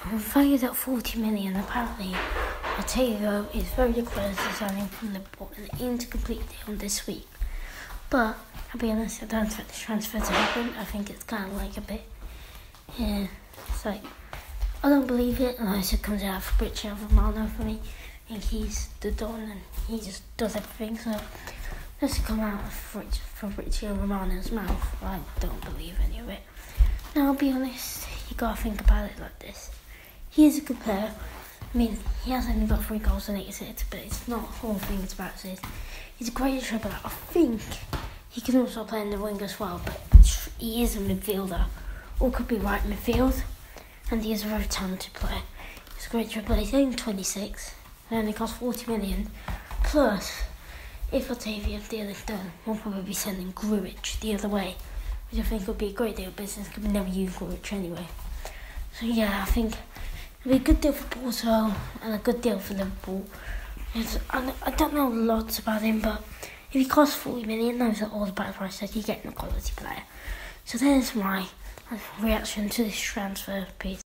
valued at 40 million. Apparently, Otavio is very close to signing from Liverpool and aims to complete the deal this week. But I'll be honest, I don't expect the transfer to happen. I think it's kind of like a bit, it's like, I don't believe it unless it comes out of Fabrizio Romano for me. I think he's the Don and he just does everything. So just to come out of Fabrizio Romano's mouth, I don't believe any of it. Now, I'll be honest, you gotta think about it like this. He is a good player. I mean, he has only got 3 goals and 8 assists, but it's not the whole thing it's about assists. He's a great dribbler. I think he can also play in the wing as well, but he is a midfielder, or could be right midfield, and he is a very talented player. He's a great dribbler. He's only 26, and only costs 40 million. Plus, if Otavio deal is done, we'll probably be sending Grujic the other way, which I think would be a great deal of business because we never use Grujic anyway. So yeah, I think it'll be a good deal for Porto and a good deal for Liverpool. I don't know lots about him, but if he costs 40 million, those are all the bad price that you're getting a quality player. So there's my reaction to this transfer piece.